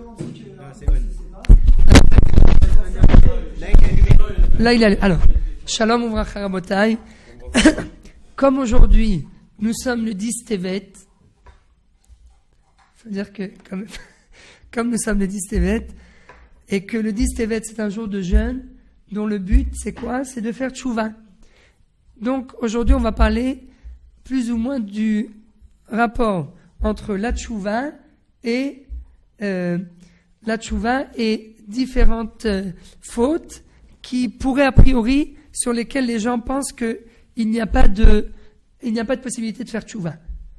Là, il a... Alors, Shalom Uvracha Rabotai. Comme aujourd'hui, nous sommes le 10 Tevet, il faut dire que, comme nous sommes le 10 Tevet, et que le 10 Tevet, c'est un jour de jeûne, dont le but, c'est quoi? C'est de faire tchouva. Donc, aujourd'hui, on va parler plus ou moins du rapport entre la tchouva et différentes fautes qui pourraient a priori, sur lesquelles les gens pensent qu'il n'y a pas de possibilité de faire tchouva.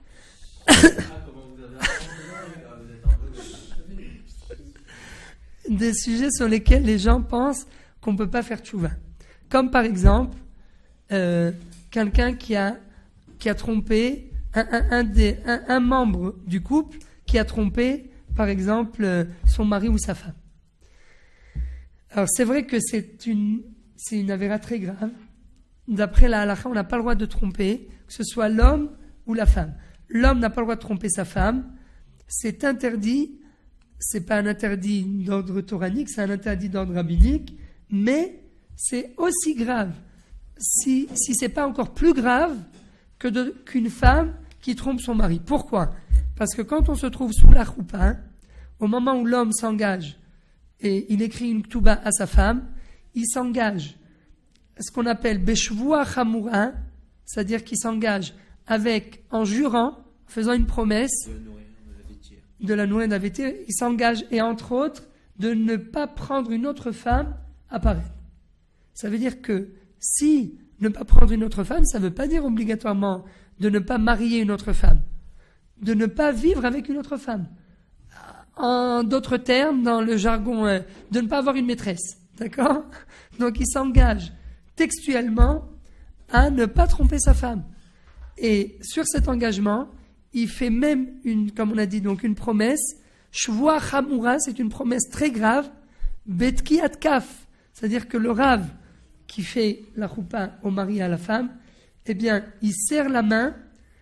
Des sujets sur lesquels les gens pensent qu'on ne peut pas faire tchouva. Comme par exemple, quelqu'un qui a trompé un membre du couple qui a trompé, par exemple, son mari ou sa femme. Alors c'est vrai que c'est une avéra très grave. D'après la halakha, on n'a pas le droit de tromper, que ce soit l'homme ou la femme. L'homme n'a pas le droit de tromper sa femme. C'est interdit. C'est pas un interdit d'ordre toranique, c'est un interdit d'ordre rabbinique. Mais c'est aussi grave, si c'est pas encore plus grave qu'une femme qui trompe son mari. Pourquoi? Parce que quand on se trouve sous la choupa, au moment où l'homme s'engage et il écrit une ktouba à sa femme, il s'engage à ce qu'on appelle beshvua chamura, c'est-à-dire qu'il s'engage en jurant, en faisant une promesse de la nourrir, il s'engage, et entre autres, de ne pas prendre une autre femme à pareil. Ça veut dire que si ne pas prendre une autre femme, ça ne veut pas dire obligatoirement de ne pas marier une autre femme, de ne pas vivre avec une autre femme. En d'autres termes, dans le jargon, de ne pas avoir une maîtresse. D'accord? Donc il s'engage textuellement à ne pas tromper sa femme. Et sur cet engagement, il fait même comme on a dit, donc une promesse. Shvua chamura, c'est une promesse très grave. Betki atkaf, c'est-à-dire que le rav qui fait la choupa au mari et à la femme, eh bien, il serre la main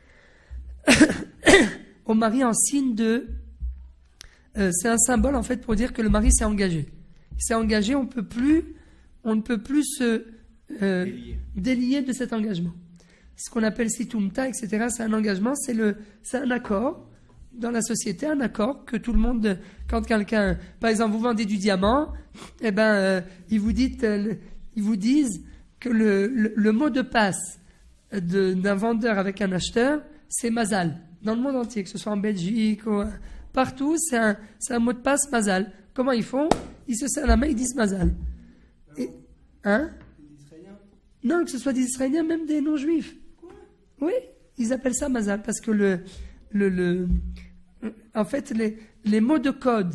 au mari en signe de... c'est un symbole en fait pour dire que le mari s'est engagé. Il s'est engagé, on ne peut plus se délier de cet engagement. Ce qu'on appelle situmta, etc., c'est un engagement, c'est un accord dans la société, un accord que tout le monde, quand quelqu'un, par exemple, vous vendez du diamant, eh ben, ils vous disent que le mot de passe d'un vendeur avec un acheteur, c'est mazal. Dans le monde entier, que ce soit en Belgique ou partout, c'est un mot de passe mazal. Comment ils font? Ils se serrent la main, ils disent mazal. Hein? Non, que ce soit des Israéliens, même des non-juifs. Oui, ils appellent ça mazal parce que en fait, les mots de code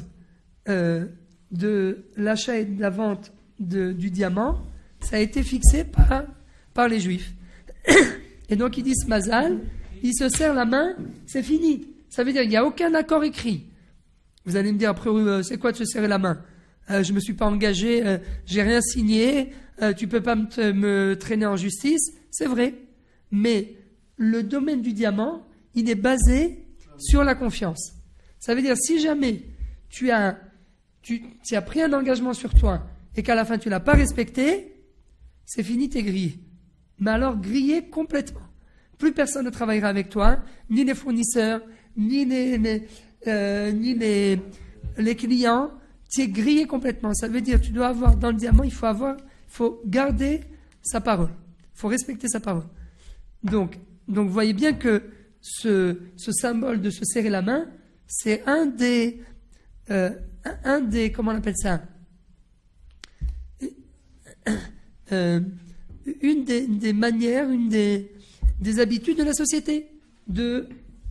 de l'achat et de la vente du diamant, ça a été fixé par les juifs. Et donc ils disent mazal, ils se serrent la main, c'est fini. Ça veut dire qu'il n'y a aucun accord écrit. Vous allez me dire après, c'est quoi de se serrer la main? Je ne me suis pas engagé, j'ai rien signé, tu ne peux pas me traîner en justice. C'est vrai. Mais le domaine du diamant, il est basé sur la confiance. Ça veut dire, si jamais tu as pris un engagement sur toi et qu'à la fin tu ne l'as pas respecté, c'est fini, tu es grillé. Mais alors grillé complètement. Plus personne ne travaillera avec toi, ni les fournisseurs, ni les clients. Tu es grillé complètement. Ça veut dire, tu dois avoir dans le diamant, il faut garder sa parole. Il faut respecter sa parole. Donc, vous voyez bien que ce symbole de se serrer la main, c'est un des, comment on appelle ça? Une des manières, une des habitudes de la société de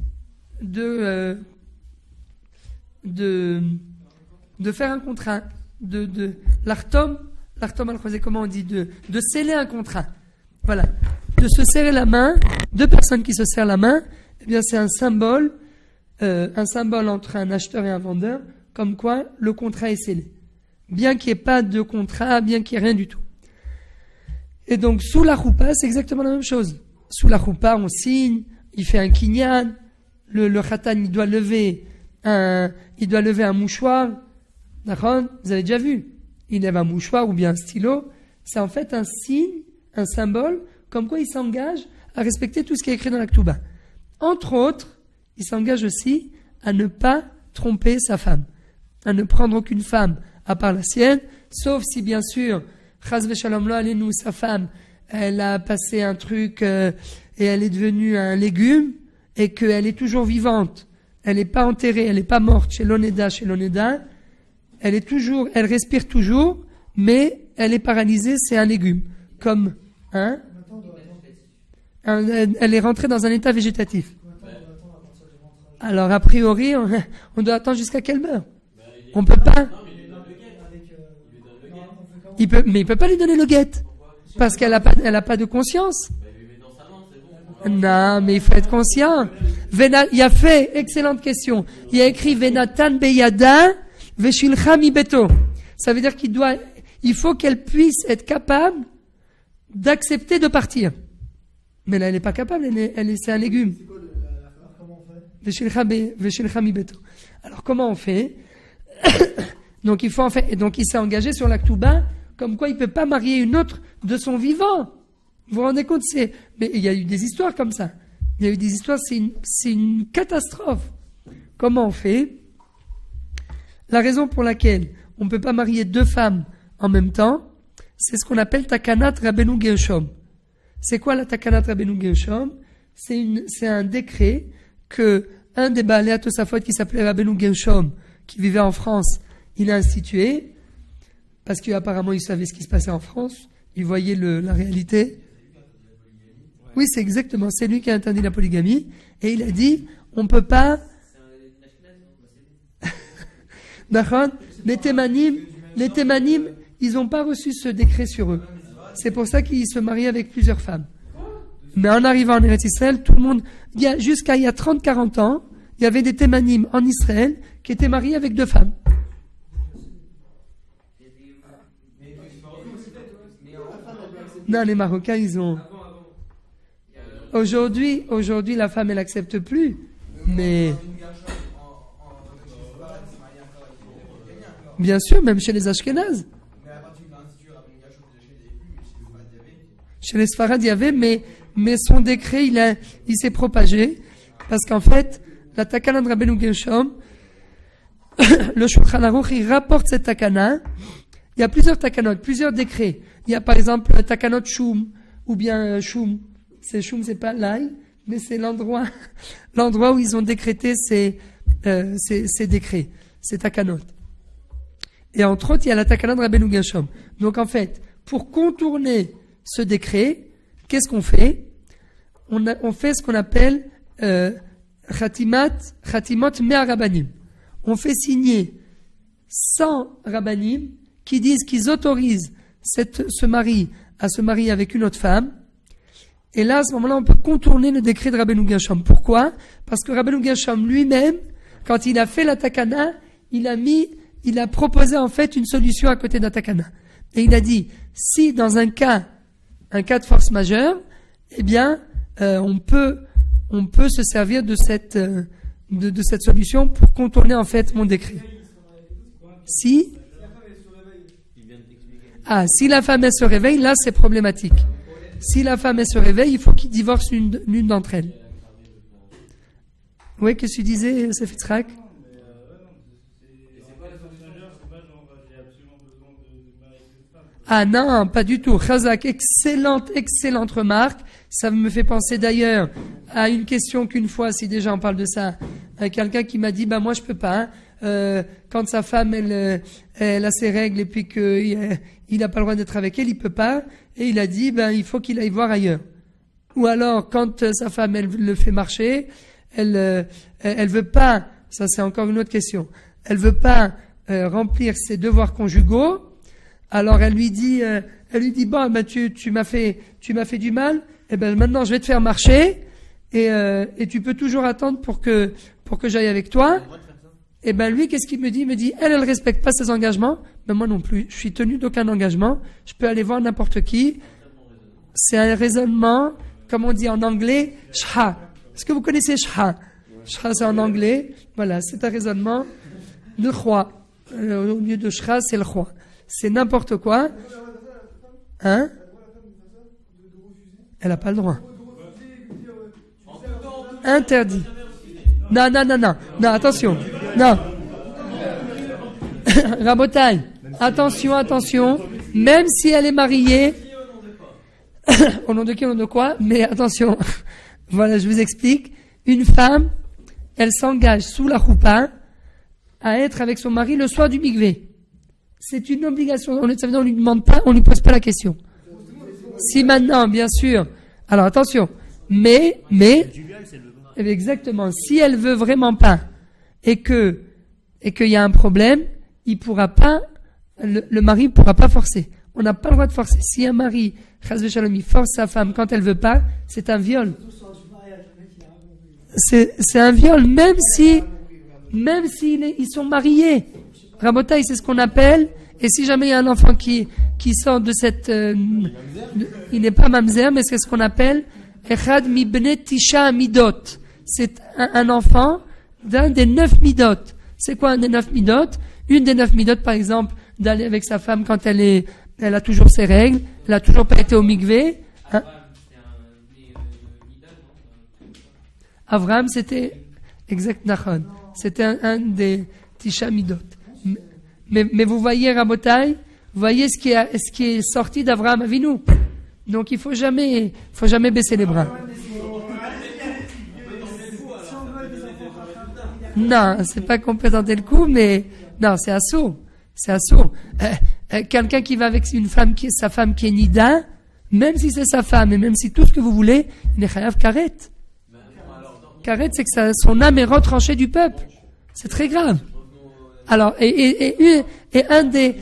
faire un contrat, de l'artom al-khosé, comment on dit, de sceller un contrat. Voilà. De se serrer la main, deux personnes qui se serrent la main, eh bien c'est un symbole entre un acheteur et un vendeur, comme quoi le contrat est scellé. Bien qu'il n'y ait pas de contrat, bien qu'il n'y ait rien du tout. Et donc, sous la choupa, c'est exactement la même chose. Sous la choupa, on signe, il fait un kinyan, le khatan, il doit lever un mouchoir, D'accord? Vous avez déjà vu. Il lève un mouchoir ou bien un stylo. C'est en fait un signe, un symbole, comme quoi il s'engage à respecter tout ce qui est écrit dans la Ketouba. Entre autres, il s'engage aussi à ne pas tromper sa femme, à ne prendre aucune femme à part la sienne, sauf si bien sûr, Chaz v'shalom lo aleinu, sa femme, elle a passé un truc et elle est devenue un légume et qu'elle est toujours vivante, elle n'est pas enterrée, elle n'est pas morte chez l'Oneda, elle est toujours, elle respire toujours, mais elle est paralysée, c'est un légume, comme elle est rentrée dans un état végétatif. Alors a priori, on doit attendre jusqu'à qu'elle meure. On peut pas. Mais il peut pas lui donner le guet parce qu'elle a pas de conscience. Non, mais il faut être conscient. Il y a fait, excellente question. Il y a écrit Venatan beyada veshilcha mi beto. Ça veut dire il faut qu'elle puisse être capable d'accepter de partir. Mais là, elle n'est pas capable, c'est un légume. Veshilcha mi beto. Alors, comment on fait? Donc, il s'est engagé sur la Ketouba, comme quoi il peut pas marier une autre de son vivant. Vous vous rendez compte? Mais il y a eu des histoires comme ça. Il y a eu des histoires, c'est une catastrophe. Comment on fait? La raison pour laquelle on ne peut pas marier deux femmes en même temps, c'est ce qu'on appelle Takanat Rabbeinu Gershom. C'est quoi la Takanat Rabbeinu Gershom? C'est un décret que un des Baalei Tosafot qui s'appelait Rabbeinu Gershom, qui vivait en France, il a institué, parce qu'apparemment il savait ce qui se passait en France, il voyait la réalité. Oui, c'est exactement, c'est lui qui a interdit la polygamie, et il a dit, on peut pas... D'accord? Les Témanim, ils n'ont pas reçu ce décret sur eux. C'est pour ça qu'ils se marient avec plusieurs femmes. Mais en arrivant en Eretz Israël, tout le monde, jusqu'à il y a 30-40 ans, il y avait des Témanim en Israël qui étaient mariés avec deux femmes. Non, les Marocains, ils ont... Aujourd'hui, la femme, elle n'accepte plus. Mais... Bien sûr, même chez les Ashkénazes. Chez les Sfarad, il y avait, mais son décret, il s'est propagé. Parce qu'en fait, la Takana de Rabbeinu Gershom, le Shulchan Aruch, il rapporte cette Takana. Il y a plusieurs Takanot, plusieurs décrets. Il y a par exemple le Takanot Shum, ou bien Shum. Shum, c'est pas l'ail, mais c'est l'endroit où ils ont décrété ces décrets, ces Takanot. Et entre autres, il y a la Takana de Rabbeinu Gershom. Donc en fait, pour contourner ce décret, qu'est-ce qu'on fait? On fait ce qu'on appelle Khatimot Mea Rabbanim. On fait signer 100 Rabbanim qui disent qu'ils autorisent ce mari à se marier avec une autre femme. Et là, à ce moment-là, on peut contourner le décret de Rabbeinu Gershom. Pourquoi? Parce que Rabbeinu Gershom lui-même, quand il a fait la Takana, il a proposé en fait une solution à côté de la Takana. Et il a dit, si dans un cas de force majeure, eh bien, on peut se servir de cette solution pour contourner en fait mon décret. Si la femme elle se réveille, là c'est problématique. Si la femme elle se réveille, il faut qu'il divorce l'une d'entre elles. Oui, qu'est-ce que tu disais, Sefitzrak? Ah non, pas du tout. Chazak, excellente remarque. Ça me fait penser d'ailleurs à une question qu'une fois, si déjà on parle de ça, quelqu'un qui m'a dit, moi je peux pas. Quand sa femme elle a ses règles et puis qu'il n'a pas le droit d'être avec elle, il peut pas. Et il a dit, il faut qu'il aille voir ailleurs. Ou alors, quand sa femme elle le fait marcher, elle veut pas. Ça c'est encore une autre question. Elle veut pas remplir ses devoirs conjugaux. Alors elle lui dit tu m'as fait du mal, et maintenant je vais te faire marcher et tu peux toujours attendre pour que j'aille avec toi. Et lui qu'est-ce qu'il me dit? Il me dit elle respecte pas ses engagements, mais moi non plus, je suis tenu d'aucun engagement, je peux aller voir n'importe qui. C'est un raisonnement, comme on dit en anglais, shha. Est-ce que vous connaissez shha? Shha c'est en anglais, voilà, c'est un raisonnement de roi. Au lieu de shra, c'est le roi. C'est n'importe quoi. Hein? Elle n'a pas le droit. Interdit. Non, attention. Non. Rabotai, attention. Même si elle est mariée, au nom de qui, au nom de quoi? Mais attention. Voilà, je vous explique. Une femme, elle s'engage sous la choupa à être avec son mari le soir du mikvé. C'est une obligation. Ça veut dire on lui demande pas, on lui pose pas la question. Si maintenant, bien sûr. Alors attention. Mais, exactement. Si elle veut vraiment pas et qu'il y a un problème, il pourra pas, le mari pourra pas forcer. On n'a pas le droit de forcer. Si un mari, chas v'shalom, il force sa femme quand elle veut pas, c'est un viol. C'est un viol, même si ils sont mariés. Rabotaï, c'est ce qu'on appelle, et si jamais il y a un enfant qui sort de cette, il n'est pas mamzer, mais c'est ce qu'on appelle, echad mibne tisha midot. C'est un enfant d'un des 9 midot. C'est quoi un des 9 midot? Une des 9 midot, par exemple, d'aller avec sa femme quand elle a toujours ses règles, elle a toujours pas été au mikvé. Hein? Avraham, c'était exact, Nachon. C'était un des Tisha Midot. Mais vous voyez, Rabotai, vous voyez ce qui est sorti d'Avraham Avinu. Donc il faut jamais baisser les bras. Non, c'est pas qu'on peut tenter le coup, mais non, c'est assaut. Quelqu'un qui va avec sa femme qui est Nida, même si c'est sa femme et même si tout ce que vous voulez, il est chayav karet. Karet, c'est que son âme est retranchée du peuple. C'est très grave. Alors, et un des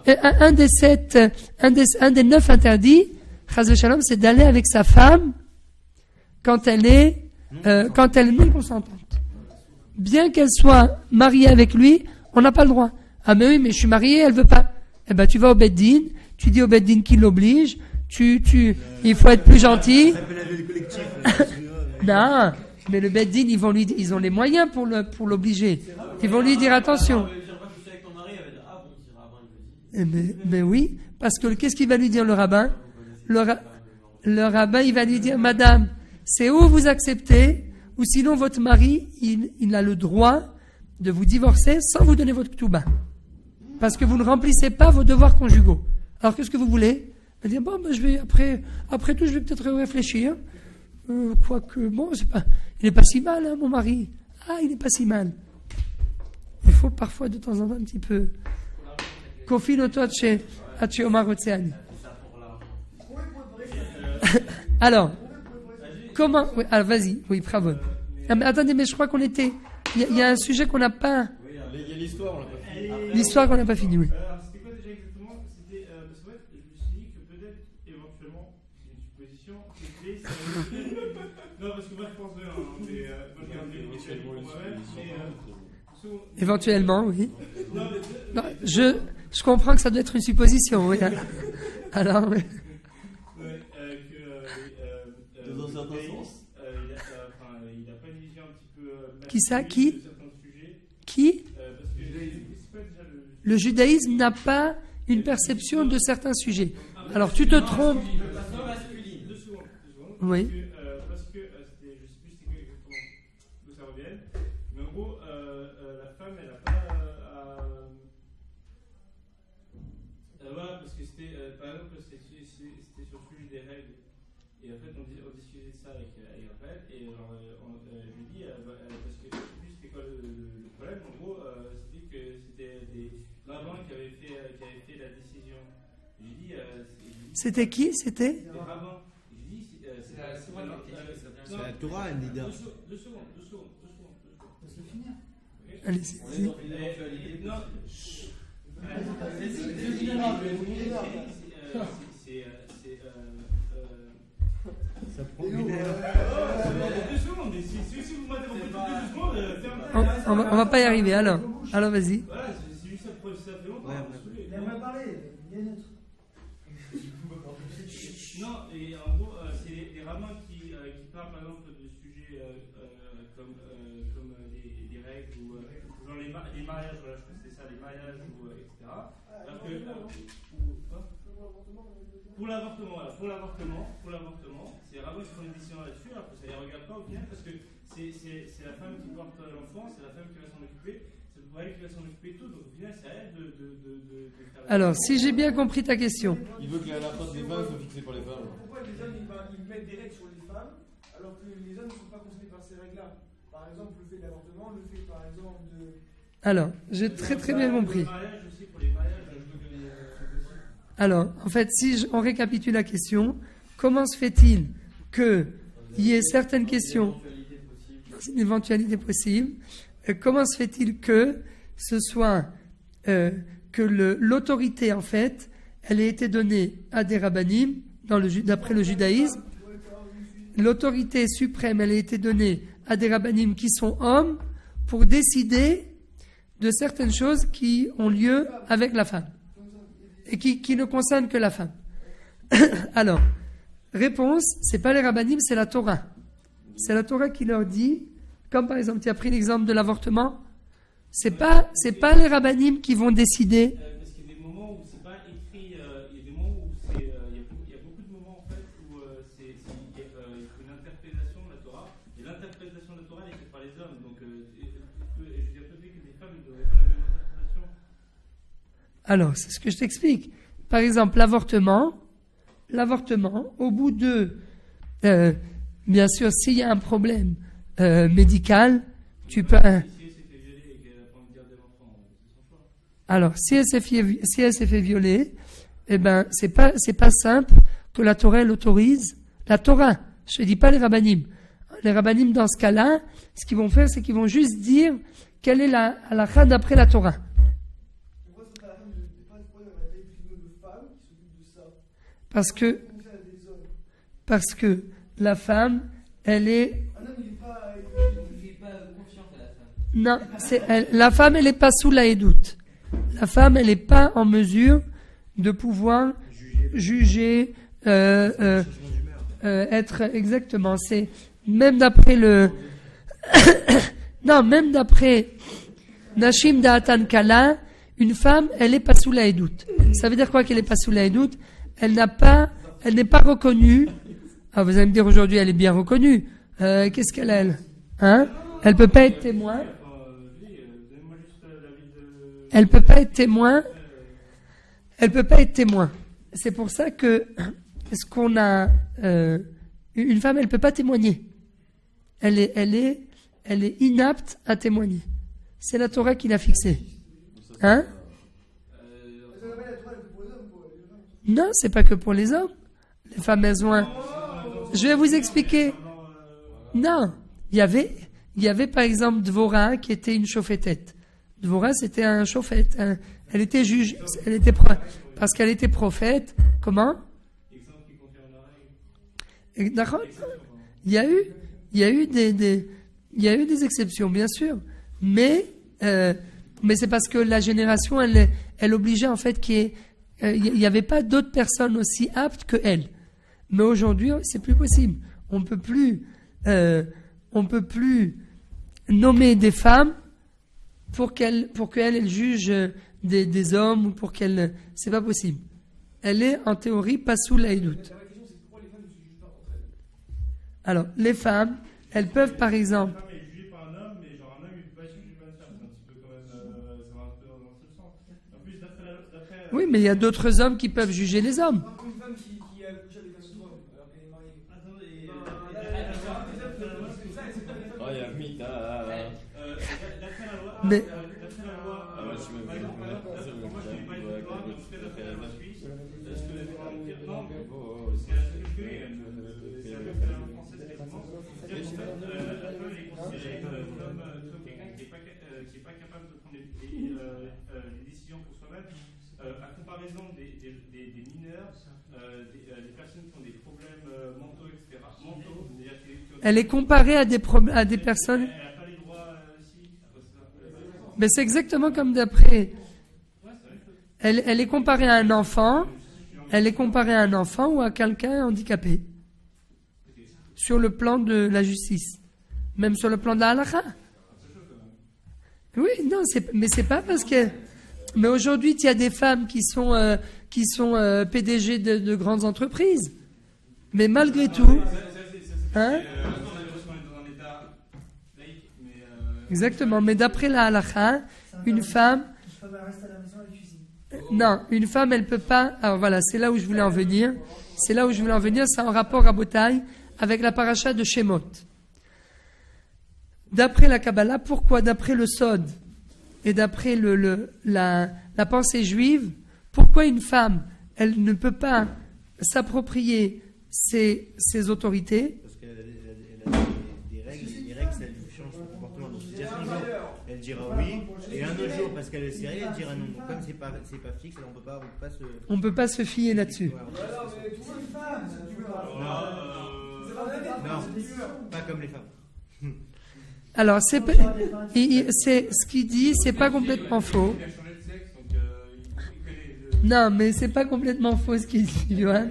9 interdits, chas v'shalom, c'est d'aller avec sa femme quand elle est non consentante. Bien qu'elle soit mariée avec lui, on n'a pas le droit. Ah mais oui, mais je suis mariée, elle veut pas. Eh ben tu vas au Beddin, tu dis au Beddin qu'il l'oblige, il faut être plus gentil. Non. Mais le Beddin, ils ont les moyens pour l'obliger. Ils vont lui dire attention. Mais oui, parce que qu'est-ce qu'il va lui dire le rabbin? Le rabbin, il va lui dire, madame, c'est où vous acceptez, ou sinon votre mari, il a le droit de vous divorcer sans vous donner votre ktouba. Parce que vous ne remplissez pas vos devoirs conjugaux. Alors qu'est-ce que vous voulez? Elle dit, bon, je vais, après tout, je vais peut-être réfléchir. Quoique, bon, il n'est pas si mal, hein, mon mari. Ah, il n'est pas si mal. Il faut parfois, de temps en temps, un petit peu. Alors, comment. Oui, alors, vas-y, oui, bravo. Ah, mais attendez, mais je crois qu'on était. Il y a un sujet qu'on n'a pas. Il y a l'histoire, on l'a pas fini. L'histoire qu'on n'a pas fini, oui. C'était quoi déjà exactement? C'était. Parce qu'en fait, je me suis dit que peut-être, éventuellement, c'est une supposition, non, parce que moi je pense bien, hein, mais moi j'ai un peu pour moi-même, mais. Éventuellement, oui. Non, je comprends que ça doit être une supposition, oui. Alors, oui. Dans un certain sens. Il n'a pas une vision un petit peu. Qui ça? Qui? Qui? Le judaïsme n'a pas une perception de certains sujets. Alors tu te trompes. Oui. Parce que c'était, je sais plus c'était exactement d'où ça revient, mais en gros, la femme, elle n'a pas voilà, parce que c'était, par exemple, c'était sur le sujet des règles. Et en fait, on discutait de ça avec Raphaël, et genre, je lui dis, parce que je sais plus c'était quoi le problème, en gros, c'était que c'était des rabbins qui avaient fait la décision. Je lui dis, C'était qui? C'était des rabbins. C'est la Torah, elle dit. Deux secondes. Laisse-le finir. Allez-y. Non. Ça prend une heure. On va pas y arriver, alors vas-y. Voilà, c'est juste ça fait longtemps. Il aimerait parler, il y a une autre. Non, et en gros, c'est les rabbins qui parlent par exemple de sujets comme des règles ou genre les mariages, voilà, je pense que c'est ça ça les mariages, ou, etc. Alors que, pour l'avortement, voilà, pour l'avortement, c'est les rabbins qui font une décision là-dessus, alors que ça les regarde pas au final, parce que c'est la femme qui porte l'enfant, c'est la femme qui va s'en occuper, c'est pour elle qui va s'en occuper tout, donc au final, c'est à elle de faire. Alors, si j'ai bien compris ta question. Il veut que la faute des femmes soit fixée par les femmes. Pourquoi les hommes ils mettent des règles sur les femmes alors que les hommes ne sont pas concernés par ces règles-là? Par exemple, le fait de l'avortement, le fait par exemple de. Alors, j'ai très très bien compris. Pour les mariages aussi, pour les mariages, je veux que Alors, en fait, si on récapitule la question, comment se fait-il qu'il y ait certaines questions, une éventualité possible, comment se fait-il que ce soit, que l'autorité, en fait, elle ait été donnée à des rabbanim, d'après le judaïsme, l'autorité suprême, elle a été donnée à des rabbanim qui sont hommes pour décider de certaines choses qui ont lieu avec la femme et qui ne concernent que la femme. Alors, réponse, c'est pas les rabbanim, c'est la Torah. C'est la Torah qui leur dit, comme par exemple, tu as pris l'exemple de l'avortement, c'est pas les rabbanim qui vont décider. parce qu'il y a des moments où c'est pas écrit, il y a des moments où il y a beaucoup de moments en fait où il y a une interprétation de la Torah, et l'interprétation de la Torah elle est faite par les hommes, donc je veux dire peut-être que les femmes ne devraient pas la même interprétation. Alors, c'est ce que je t'explique. Par exemple, l'avortement, au bout de, bien sûr, s'il y a un problème médical, tu peux. Alors, si elle s'est fait violer, eh ben, c'est pas simple que la Torah l'autorise. La Torah, je ne dis pas les rabbanim. Les rabbanim, dans ce cas-là, ce qu'ils vont faire, c'est qu'ils vont juste dire quelle est la halakha d'après la Torah. Parce que la femme, elle est. Non, la femme, elle n'est pas sous la édoute. La femme, elle n'est pas en mesure de pouvoir juger, être exactement. C'est même d'après le. Non, même d'après Nashim Da'atan Kala, une femme, elle n'est pas sous la édoute. Ça veut dire quoi qu'elle n'est pas sous la édoute? Elle n'est pas reconnue. Ah, vous allez me dire aujourd'hui, elle est bien reconnue. Qu'est-ce qu'elle a, elle? Hein? Elle peut pas être témoin. Elle peut pas être témoin. Elle peut pas être témoin. C'est pour ça que est-ce qu'on a une femme, elle peut pas témoigner. Elle est inapte à témoigner. C'est la Torah qui l'a fixé. Hein? Non, c'est pas que pour les hommes. Les femmes, elles ont un. Je vais vous expliquer. Non, il y avait par exemple Dvorah qui était une chauffetette. Dvorah, c'était un chauffette. Elle était juge. Parce qu'elle était prophète. Comment? D'accord. Il y a eu des exceptions, bien sûr. Mais c'est parce que la génération, elle obligeait en fait qu'il n'y avait pas d'autres personnes aussi aptes que elle. Mais aujourd'hui, c'est plus possible. On peut plus nommer des femmes pour qu'elles jugent des hommes ou pour qu'elles. C'est pas possible. Elle est en théorie pas sous la édoute. Alors, les femmes, elles peuvent par exemple. Oui, mais il y a d'autres hommes qui peuvent juger les hommes. Une femme qui a couché avec un autre homme alors qu'elle est mariée. Oh, il y a un mythe. Mais qui n'est pas capable de prendre les décisions pour soi-même, à comparaison des mineurs, des personnes qui ont des problèmes mentaux, etc. elle est comparée à des personnes. Elle n'a pas les droits aussi. Mais c'est exactement comme d'après. Elle est comparée à un enfant. Elle est comparée à un enfant ou à quelqu'un handicapé. Sur le plan de la justice. Même sur le plan de la halakha. Oui, non, mais c'est pas parce que. Mais aujourd'hui, il y a des femmes qui sont PDG de grandes entreprises. Mais malgré tout, hein? Exactement. Mais d'après la halakha, une femme, elle reste à la maison, elle cuisine. non, une femme, elle peut pas. Alors voilà, c'est là où je voulais en venir. C'est en rapport à Botaï avec la paracha de Shemot. D'après la Kabbalah, pourquoi? D'après le Sod et d'après la pensée juive, pourquoi une femme, elle ne peut pas s'approprier ses autorités? Parce qu'elle a des règles, les règles, ça lui change son comportement. Donc, c'est-à-dire qu'un jour, elle dira oui, et un autre jour, parce qu'elle est sérieux, elle dira non. Donc, comme c'est pas fixe, on peut pas se fier là-dessus. Ouais, non, pas comme les femmes. Alors, c'est ce qu'il dit, c'est pas complètement faux. Non, mais c'est pas complètement faux ce qu'il dit, Johan.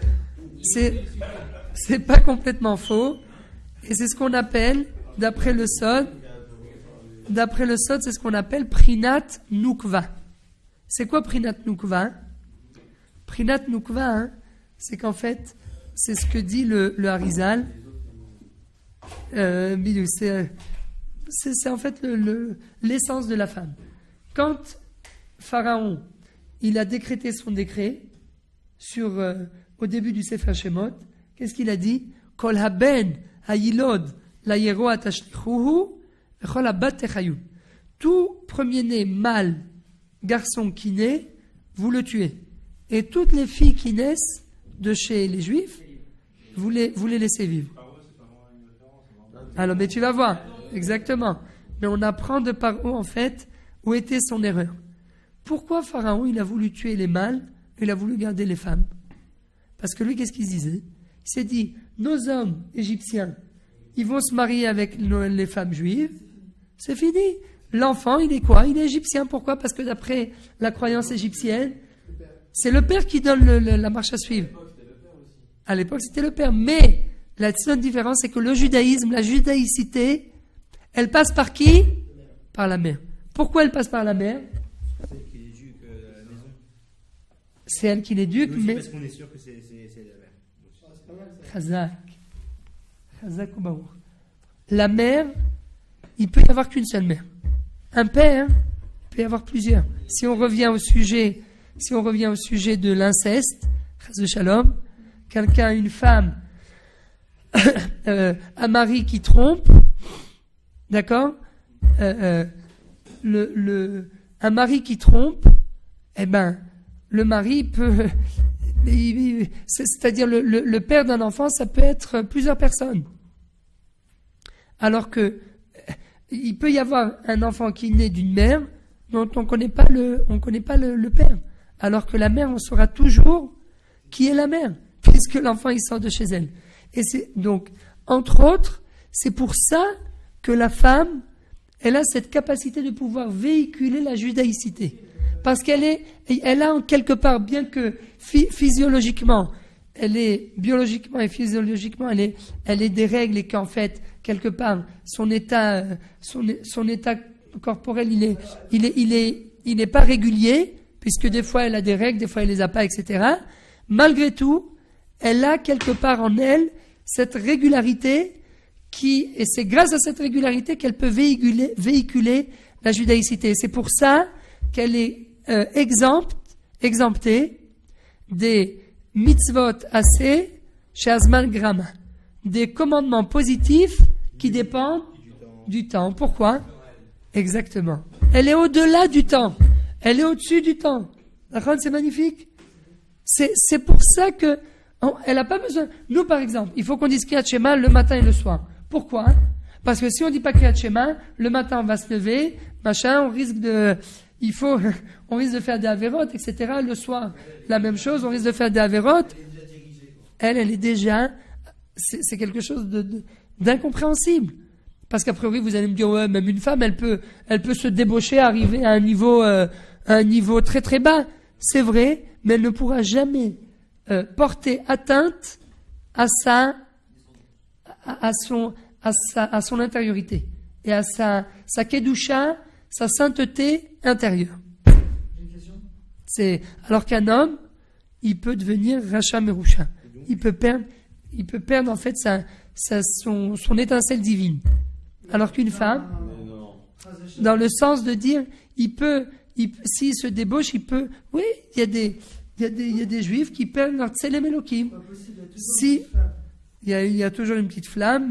C'est pas complètement faux. Et c'est ce qu'on appelle, d'après le Sod, c'est ce qu'on appelle Prinat Nukva. C'est quoi Prinat Nukva? Prinat Nukva, hein, c'est qu'en fait, c'est ce que dit le Harizal. C'est en fait l'essence de la femme. Quand Pharaon, il a décrété son décret au début du Sefer Shemot, qu'est-ce qu'il a dit? Kol haben hayilod la yeroa tashlichuhu v'chol habat techayu. Tout premier-né mâle, garçon qui naît, vous le tuez. Et toutes les filles qui naissent de chez les Juifs, vous les laissez vivre. Alors, mais tu vas voir, exactement. Mais on apprend de par où, en fait, où était son erreur. Pourquoi Pharaon, il a voulu tuer les mâles, il a voulu garder les femmes? Parce que lui, qu'est-ce qu'il disait? Il s'est dit, nos hommes égyptiens, ils vont se marier avec les femmes juives, c'est fini. L'enfant, il est quoi? Il est égyptien. Pourquoi? Parce que d'après la croyance égyptienne, c'est le père qui donne la marche à suivre. À l'époque, c'était le père. Mais la seule différence, c'est que le judaïsme, la judaïcité, elle passe par qui? Par la mère. Pourquoi elle passe par la mère? C'est elle qui l'éduque à la maison. C'est elle qui l'éduque, mais... Parce qu'on est sûr que c'est la mère. Chazak ou Baour. La mère, il peut y avoir qu'une seule mère. Un père, il peut y avoir plusieurs. Si on revient au sujet de l'inceste, Chaz de Shalom, une femme, un mari qui trompe, d'accord, un mari qui trompe, eh ben, le mari peut, c'est-à-dire le père d'un enfant, ça peut être plusieurs personnes. Alors que il peut y avoir un enfant qui naît d'une mère dont on connaît pas le père. Alors que la mère, on saura toujours qui est la mère, puisque l'enfant il sort de chez elle. Et c'est donc, entre autres, c'est pour ça que la femme, elle a cette capacité de pouvoir véhiculer la judaïcité. Parce qu'elle a en quelque part, bien que physiologiquement, biologiquement et physiologiquement, elle est des règles et qu'en fait, quelque part, son état corporel, il est pas régulier, puisque des fois elle a des règles, des fois elle les a pas, etc. Malgré tout, elle a quelque part en elle cette régularité et c'est grâce à cette régularité qu'elle peut véhiculer la judaïcité. C'est pour ça qu'elle est exemptée des mitzvot assez chez Azman Grama, des commandements positifs qui dépendent du temps. Pourquoi? Exactement. Elle est au-delà du temps. Elle est au-dessus du temps. D'accord, c'est magnifique. C'est pour ça que elle n'a pas besoin. Nous, par exemple, il faut qu'on dise Kriyat Shema le matin et le soir. Pourquoi? Parce que si on dit pas Kriyat Shema, le matin on va se lever, machin, on risque de faire des avérotes, etc. Le soir, la même chose, on risque de faire des avérotes. Elle est déjà, c'est quelque chose d'incompréhensible. Parce qu'à priori, vous allez me dire, ouais, même une femme, elle peut se débaucher, arriver à un niveau très très bas. C'est vrai, mais elle ne pourra jamais porter atteinte à son intériorité et à sa kedusha, sa sainteté intérieure. Alors qu'un homme, il peut devenir Racha Merusha. Il peut perdre en fait son étincelle divine. Alors qu'une femme, Mais non. dans le sens de dire, s'il se débauche, oui, il y a des juifs qui perdent leur Tselem Elohim. Pas possible, il y a toujours Si, une flamme. il y a toujours une petite flamme,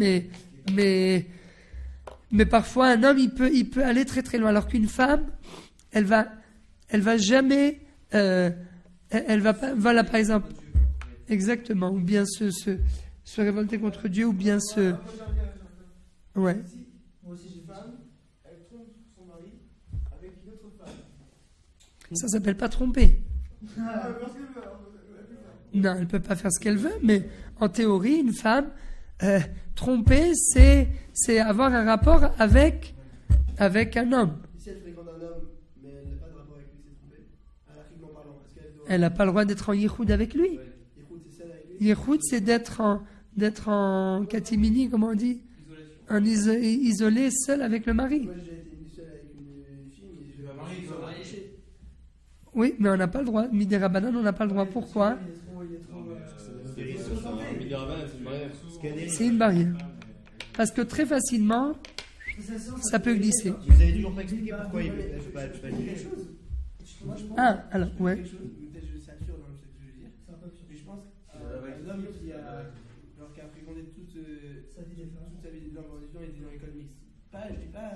mais parfois un homme, il peut aller très très loin. Alors qu'une femme, elle va jamais, elle va pas, voilà par exemple, exactement, ou bien se révolter contre Dieu, ou bien ouais. Moi aussi, j'ai Une femme, elle trompe son mari avec une autre femme. Ça s'appelle pas tromper. Parce que elle peut faire. Non, elle peut pas faire ce qu'elle veut, mais en théorie, une femme, tromper, c'est avoir un rapport avec un homme. Si elle fréquente un homme, mais elle n'a pas de rapport avec lui, c'est trompé. Anarchiquement parlant, est-ce qu'elle doit. Elle n'a pas le droit d'être en yichoud avec lui. Écoute, c'est celle avec lui. Yichoud, c'est d'être en catimini, comment on dit, en isolé, seul avec le mari. Moi, j'ai déjà été seule avec une fille, mais je vais pas Ils sont mariés. coucher. Oui, mais on n'a pas le droit. Midi Rabbanan, on n'a pas le droit. Pourquoi? Il est trop. C'est une barrière. C'est une barrière. Parce que très facilement, ça peut glisser. Vous avez toujours pas expliqué pourquoi il peut pas le faire. Moi, je pense. Ah, alors, ouais. Quelque chose, peut-être c'est absurde, hein, c'est ce que je veux dire. Mais je pense un homme qui a fréquenté toute Sa vie des femmes. sa vie dans l'école mixte. Je dis pas.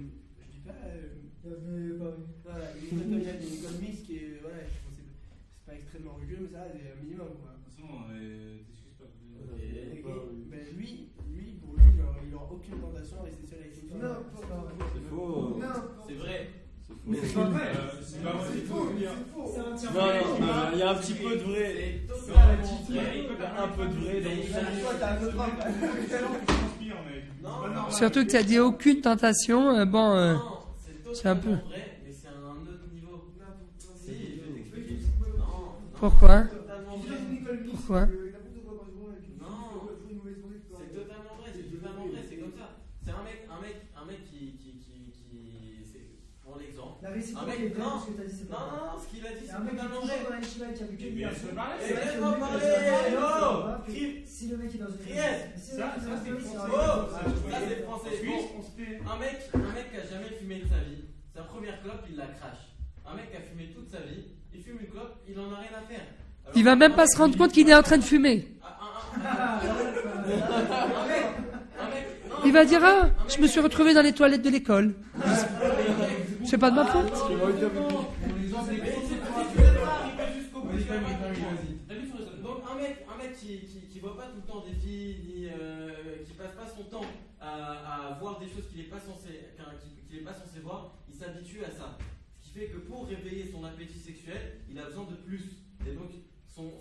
Voilà, il y a une école mixte qui est. Voilà, je pense que c'est pas extrêmement religieux, mais ça, c'est un minimum, quoi. De toute façon, t'excuses pas. Mais lui, pour lui, genre, il aura aucune tentation à rester seul avec une femme. C'est faux. C'est vrai. C'est faux. C'est pas vrai. C'est faux. Non, il y a un petit peu de vrai. C'est Il y a un peu de vrai dans Toi, t'as un autre homme. Surtout que tu as dit aucune tentation. C'est un peu. vrai, mais c'est un autre niveau. Si, je vais t'expliquer. Non, Pourquoi? totalement vrai. Pourquoi? Non, c'est totalement vrai, c'est comme ça. C'est un mec qui c'est pour l'exemple. La Un réciprocité mec, est vraie, non, ce que t'as dit, c'est pas vrai. non, ce qu'il a dit, Il y c'est a un mec qui est totalement toujours vrai. dans la yeshiva qui a vécu Mais une se parler, Eh, c'est laisse-moi parler. Si le mec est dans une Trieste. si le mec est dans une famille, c'est Oh, un ça c'est français. Bon, un mec qui a jamais fumé de sa vie, sa première clope, il la crache. Un mec qui a fumé toute sa vie, il fume une clope, il en a rien à faire. Alors, Il va même pas se rendre compte qu'il est en train de fumer. Il va dire, ah, je me suis retrouvé dans les toilettes de l'école. C'est pas de ma faute. Donc un mec qui voit pas tout le temps des filles, ni qui passe pas son temps à voir des choses qu'il est pas censé voir, il s'habitue à ça. Ce qui fait que pour réveiller son appétit sexuel, il a besoin de plus. Et donc son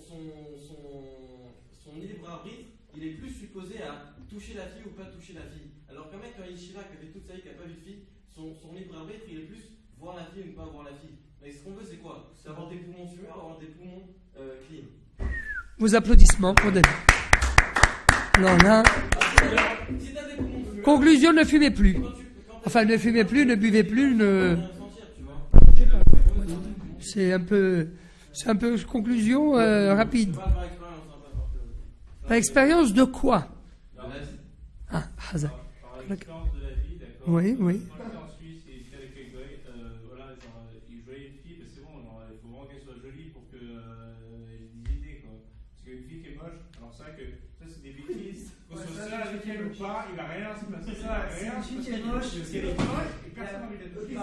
libre arbitre, il est plus supposé à toucher la fille ou pas toucher la fille. Alors qu'un mec en yeshiva qui a fait toute sa vie, qui a pas vu de fille, son libre arbitre, il est plus voir la fille ou ne pas voir la fille. Mais ce qu'on veut, c'est quoi? C'est avoir des poumons fumeurs, avoir des poumons clean. Vos applaudissements pour David. Alors là, Si t'as des poumons fumeurs, conclusion, ne fumez plus. quand Enfin, ne fumez plus, ne buvez plus, ne... tu vas sentir, tu vois. C'est un peu conclusion rapide. Pas par expérience, hein, pas par théorie. Par expérience de quoi? Ah, Hazak. Par l'expérience de la vie, d'accord. Oui, oui. Quand j'étais en Suisse et j'étais avec quelqu'un, voilà, genre, il voyait une fille, mais c'est bon, genre, il faut vraiment qu'elle soit jolie pour qu'elle ait des idées, quoi. Parce qu'une fille qui est moche, alors c'est vrai que ça, c'est des bêtises. Qu'on soit seul avec elle ou pas, il va rien se passer. Ça, rien. C'est une fille qui est moche. Parce qu'elle est moche et personne n'a envie d'être moche.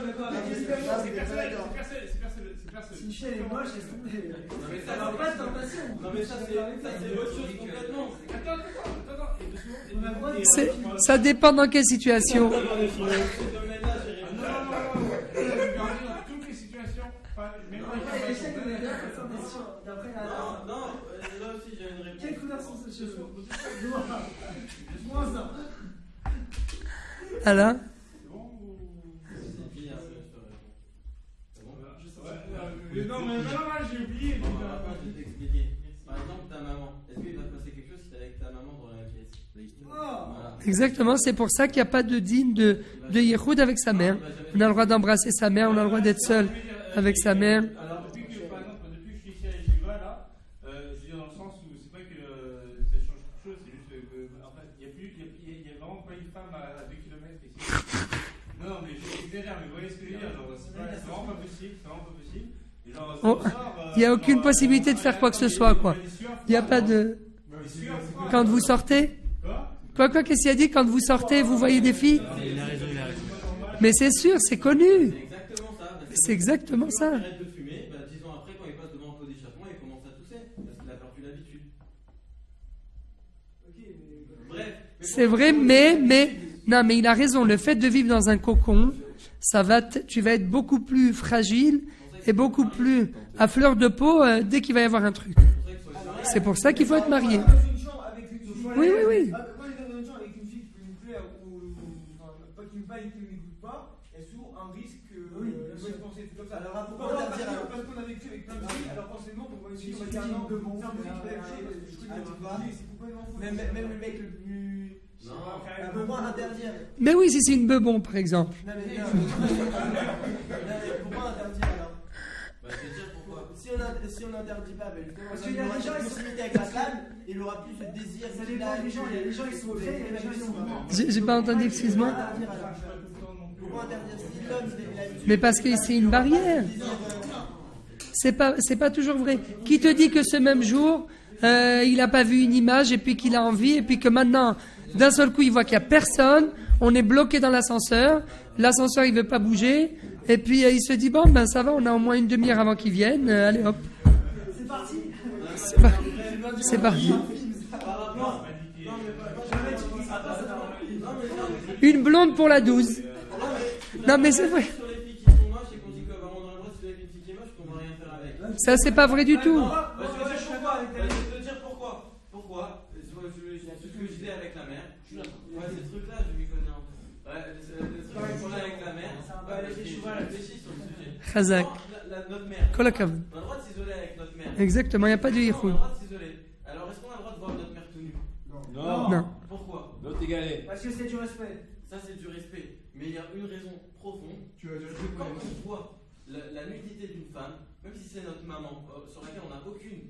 C'est personne. Si une fille elle est moche, elle se trompe. Non, mais ça, Alors, c'est pas de tentation. Non, mais ça, c'est autre chose complètement. Attends. On a le droit de Ça dépend dans quelle situation. Ce domaine-là, j'ai rien. Dans toutes les situations, même Après, dans les l'échec de la guerre, on est sûr. D'après la. Non, là aussi, j'ai une réponse. Quelle couleur sont ces cheveux? Moins ça. Alors, C'est bon ou... C'est pire, c'est bon. Non, mais là, j'ai oublié. Bon, alors, après, je vais t'expliquer. Par exemple, ta maman. Est-ce qu'il va se passer quelque chose si t'es avec ta maman dans la même pièce? Voilà. exactement, c'est pour ça qu'il n'y a pas de digne de Yehoud avec sa mère. On a le droit d'embrasser sa mère, on a le droit d'être seul avec sa mère. Alors, vraiment pas possible. C'est vraiment pas possible. Et genre, Oh, ça sort, il n'y a aucune genre, possibilité de faire quoi que ce soit, quoi. Il n'y a pas de... Quand vous sortez... Quoi, qu'est-ce qu'il a dit? Quand vous sortez, vous voyez des filles? Il a raison, il a raison. Mais c'est sûr, c'est connu. C'est exactement ça. Parce que C'est exactement ça. Quand il arrête de fumer, 10 ans après, quand il passe devant un pot d'échappement, il commence à tousser. Parce qu'il a perdu l'habitude. Bref. C'est vrai, mais... Non, mais il a raison. Le fait de vivre dans un cocon, tu vas être beaucoup plus fragile et beaucoup plus à fleur de peau dès qu'il va y avoir un truc. C'est pour ça qu'il faut être marié. Oui, oui, oui. Quand il est dans une chambre avec une fille qui peut nous plaire ou pas qui me parle et qui ne m'écoute pas, il y a souvent un risque que je pense des trucs comme ça. Alors pourquoi parce qu'on a vécu avec plein de filles, alors forcément pour moi une fille on va dire non, c'est un peu c'est complètement fou. Même le mec le plus. Pourquoi interdire? Mais oui, si c'est une bebon, par exemple. Non, mais pourquoi interdire alors? Je vais te dire pourquoi. Si on n'interdit pas, parce qu'il y a des gens qui sont proximité avec la femme, il aura plus de désir. Ça dépend des gens, il y a des gens qui sont faits et des gens qui sont pas. J'ai pas entendu, excuse-moi. Pourquoi interdire si l'homme il a une. Mais parce que c'est une barrière. C'est pas toujours vrai. Qui te dit que ce même jour, il n'a pas vu une image et puis qu'il a envie et puis que maintenant, d'un seul coup, il voit qu'il n'y a personne, on est bloqué dans l'ascenseur il veut pas bouger et puis il se dit bon ben ça va, on a au moins une demi-heure avant qu'il vienne, allez hop. C'est parti. C'est parti. Une blonde pour la 12. Non mais c'est vrai. Sur les filles qui sont moches et qu'on dit qu'on a le droit de se avec une fille qui est moche, qu'on va rien faire avec. Ça c'est pas vrai du tout. Je vais te dire pourquoi. Pourquoi? C'est ce que je disais avec la mère. Ouais, ces trucs-là, je m'y connais un peu. Ouais, les trucs qu'on a avec la mère. Réfléchis sur le sujet. Khazak. Notre mère. Kolakav. On a le droit de s'isoler avec notre mère. Exactement, il n'y a pas de On a le yichoud. droit de s'isoler. Alors, est-ce qu'on a le droit de voir notre mère tout nue? Non. Non. Pourquoi? L'autre égalé. Parce que c'est du respect. Ça, c'est du respect. Mais il y a une raison profonde. Tu vas Parce que quand on voit la nudité d'une femme, même si c'est notre maman, sur laquelle on n'a aucune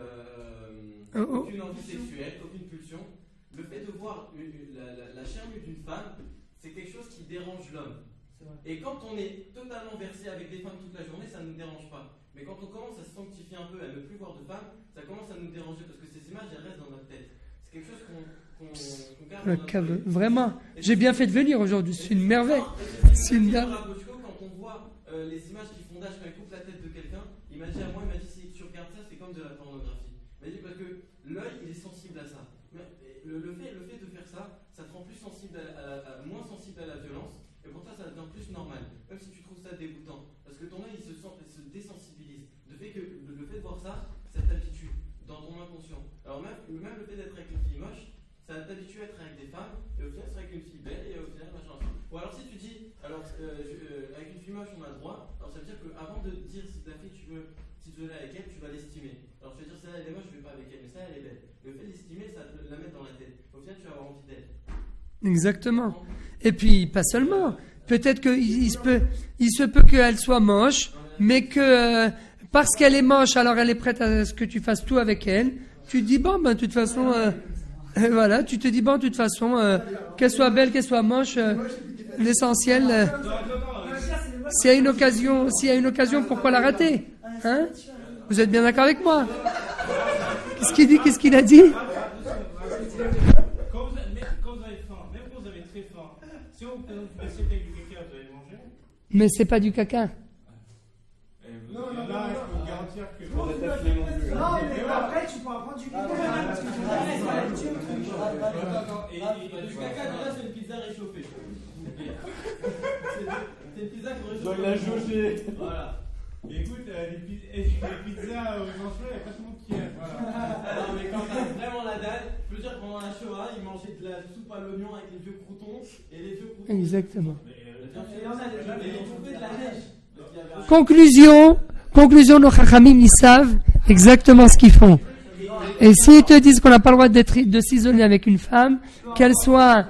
envie sexuelle, aucune pulsion, le fait de voir la chair nue d'une femme, c'est quelque chose qui dérange l'homme. Et quand on est totalement versé avec des femmes toute la journée, ça ne nous dérange pas. Mais quand on commence à se sanctifier un peu, à ne plus voir de femmes, ça commence à nous déranger parce que ces images, elles restent dans notre tête. C'est quelque chose qu'on garde dans notre tête. Vraiment, j'ai bien fait de venir aujourd'hui, c'est une merveille. C'est une Quand on voit les images qui font d'âge quand il coupe la tête de quelqu'un, il m'a dit à moi, il m'a dit si tu regardes ça, c'est comme de la pornographie. Il m'a dit parce que l'œil, il est sensible à ça. Mais le fait de faire ça, ça te rend plus sensible moins sensible à la violence, et pour toi, ça devient plus normal. Même si tu trouves ça dégoûtant. Parce que ton œil, il se désensibilise. Le fait de voir ça, ça t'habitue dans ton inconscient. Alors même le fait d'être avec une fille moche, ça t'habitue à être avec des femmes, et au final, c'est avec une fille belle, et au final, machin. Ou alors si tu dis, avec une fille moche, on a le droit, alors ça veut dire qu'avant de dire si ta fille, tu veux t'isoler avec elle, tu vas l'estimer. Alors tu vas dire, celle-là, elle est moche, je ne vais pas avec elle, mais ça, elle est belle. Le fait d'estimer, ça te la met dans la tête. Au final, tu vas avoir envie d'elle. Exactement. Et puis, pas seulement. Peut-être qu'il se peut qu'elle soit moche, mais que parce qu'elle est moche, alors elle est prête à ce que tu fasses tout avec elle. Tu te dis, bon, ben, de toute façon, voilà, tu te dis, bon, de toute façon, qu'elle soit belle, qu'elle soit moche, l'essentiel, s'il y a une occasion, pourquoi la rater? Hein? Vous êtes bien d'accord avec moi? Qu'est-ce qu'il dit? Qu'est-ce qu'il a dit? Quand vous avez faim, même quand vous avez très faim, si on vous présente une assiette avec du caca, vous allez le manger? Mais c'est pas du caca. Non, je peux vous garantir que. Non, mais après, tu pourras prendre du caca. Du caca, déjà, c'est une pizza réchauffée. C'est une pizza qu'on réchauffe. Doit la jauger. Voilà. Écoute, les pizzas aux anchois, il n'y a pas tout le monde qui aime. Voilà. Non, mais quand t'as vraiment la dalle, je peux dire que pendant la Shoah, ils mangeaient de la soupe à l'oignon avec les vieux croutons. Et les vieux croutons. Exactement. Et ils trouvaient de la neige. Conclusion, nos chachamim, ils savent exactement ce qu'ils font. Et s'ils te disent qu'on n'a pas le droit de s'isoler avec une femme, qu'elle soit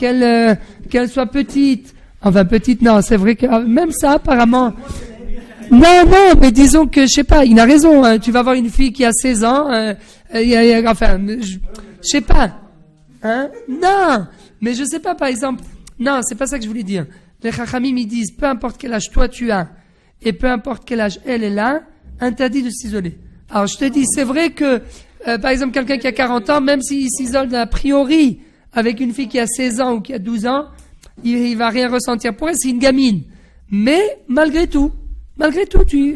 petite, enfin petite, non, c'est vrai que même ça, apparemment. Non, mais disons que, je sais pas, il a raison, tu vas voir une fille qui a 16 ans, enfin, je sais pas, hein, non, mais je sais pas, par exemple, non, c'est pas ça que je voulais dire. Les chachamim, ils disent, peu importe quel âge toi tu as, et peu importe quel âge elle a, interdit de s'isoler. Alors je te dis, c'est vrai que, par exemple, quelqu'un qui a 40 ans, même s'il s'isole a priori avec une fille qui a 16 ans ou qui a 12 ans, il va rien ressentir. Pour elle, c'est une gamine. Mais malgré tout, tu...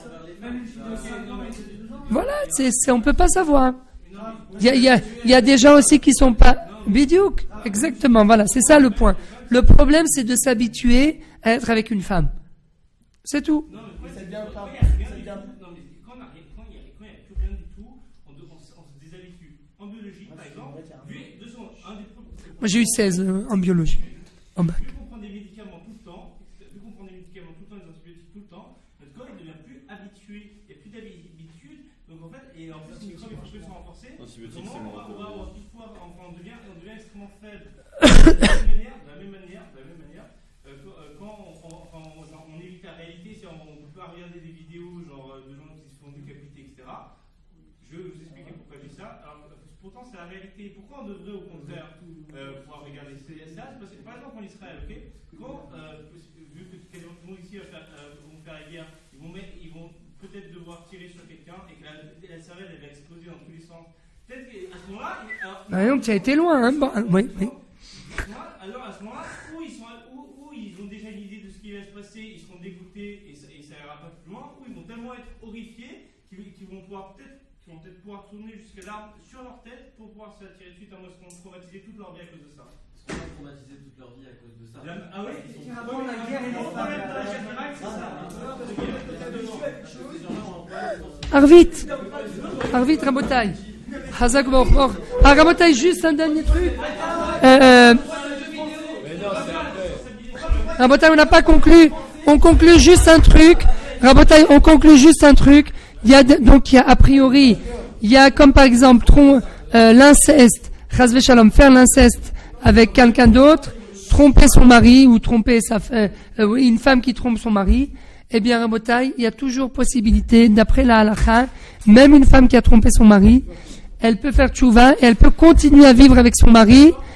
Voilà, on peut pas savoir. Il y a des gens aussi qui sont pas... Bidiouk, exactement, voilà, c'est ça le point. Le problème, c'est de s'habituer à être avec une femme. C'est tout. Non, mais quand il n'y a plus rien du tout, on se déshabitue. En biologie, par exemple, moi j'ai eu 16 en biologie, en bac. Vu qu'on prend des médicaments tout le temps, des antibiotiques tout le temps, notre corps ne devient plus habitué, il n'y a plus d'habitude, donc en fait, et en plus, les microbes ils peuvent se renforcer, on devient extrêmement faible. De la même manière, quand on évite la réalité, si on ne peut pas regarder des vidéos genre de gens qui se font décapiter, etc. Je vais vous expliquer pourquoi je dis ça. Alors, pourtant, c'est la réalité. Pourquoi on devrait au contraire pouvoir regarder ça? Parce que par exemple en Israël, ok, quand vu que quasiment tout le monde ici vont faire la guerre, ils vont peut-être devoir tirer sur quelqu'un et que la cervelle elle va exploser dans tous les sens. Peut-être qu'à ce moment-là, par exemple, tu as été loin, hein? Bon, oui. Alors à ce moment-là, où ils ont déjà une idée de ce qui va se passer, ils seront dégoûtés et ça ira pas plus loin, ou ils vont tellement être horrifiés qu'ils vont peut-être pouvoir tourner jusqu'à l'arme sur leur tête pour pouvoir se tirer dessus, tellement ils seront traumatisés toute leur vie à cause de ça. Ils seront traumatisés toute leur vie à cause de ça. Ah oui, Qui rapporte la guerre et les problème de la guerre d'Irak, c'est ça. Arvit, Rabotai. Hazak Baruch. Ah, Rabotai, juste un dernier truc. Rabotai, on n'a pas conclu. On conclut juste un truc. Rabotai, on conclut juste un truc. Il y a a priori, il y a comme par exemple l'inceste, Chas v'Shalom, faire l'inceste avec quelqu'un d'autre, tromper son mari ou tromper une femme qui trompe son mari. Eh bien, Rabotai, il y a toujours possibilité, d'après la halakha, même une femme qui a trompé son mari, elle peut faire tchouva et elle peut continuer à vivre avec son mari